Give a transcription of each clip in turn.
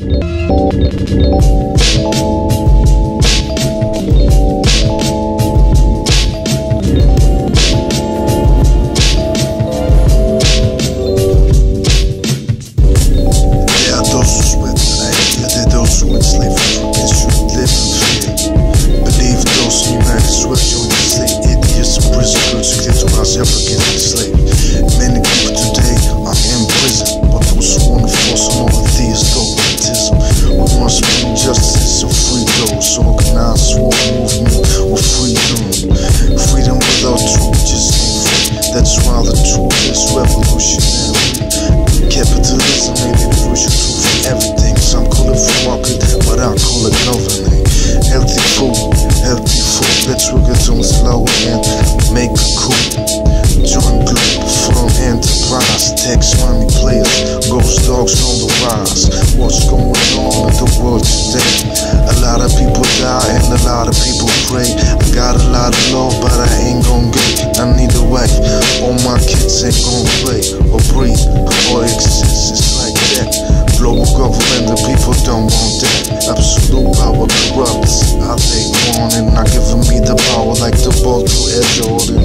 GhostDogz on the rise. What's going on in the world today? A lot of people die and a lot of people pray. I got a lot of love, but I ain't gon' get. I need a wife. All my kids ain't gon' play or breathe or exist. It's like that. Global government, the people don't want that. Absolute power corrupts. I take on and not giving me the power like the ball to Air Jordan.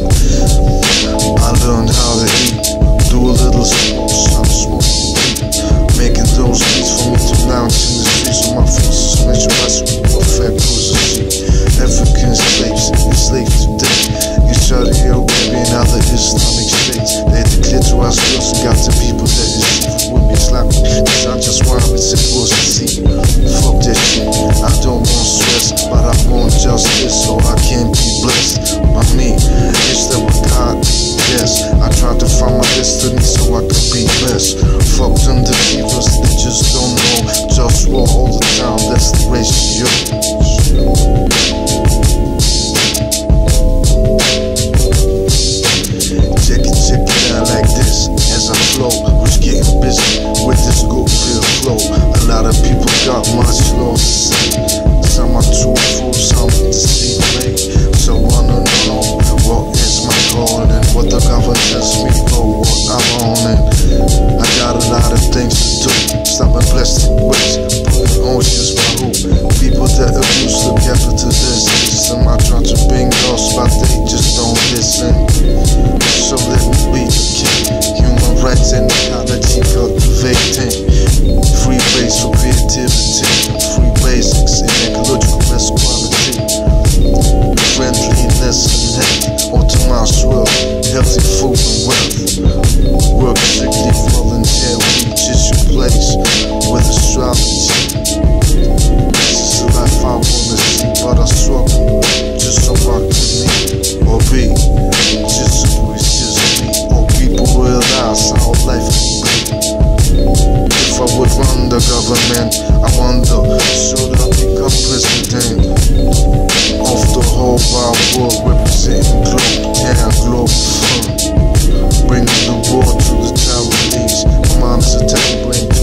I learned how to eat. Do a little smoke, some smoking weed. Making those beats for me to lounge in the streets of my forces. Measure my sweet perfect cruiser. African slaves, enslaved today. In Saudi Arabia and other Islamic states. They declare to us girls and got the people that is evil with me. It's like cause I just want it's supposed to see. Fuck that shit. I don't want stress, but I want justice so I can be blessed. By me, is that what God? Yes, I tried to find my destiny so I could be best. Fuck them deceivers, they just don't know. JustWar all the time, that's the ratio. Check it out like this as I flow. Who's getting busy with this good feel flow? A lot of people got much love to say. Some are truthful, some deceive. So wanna know what is my goal and what the government tells me for what I'm on. And I got a lot of things to do. Stopping plastic waste, putting oceans by who? People that abuse the capitalist system. I try to bring us, but they just don't listen. So let me be the king. Human rights and ecology cultivating. Free base for creativity. Free basics in ecological best quality. Friendliness and hate. Optimized world. Healthy food and wealth. Work strictly volunteer. Reaches your place with astrology. This is the life I wanna see, but I struggle just so I can meet or be. Just so it's just me, or people realize how life can be. If I would run the government, I wonder, should I become president of the whole wide world, representing GlobalFirm, bringing the war to the Taiwanese. My mind is a table.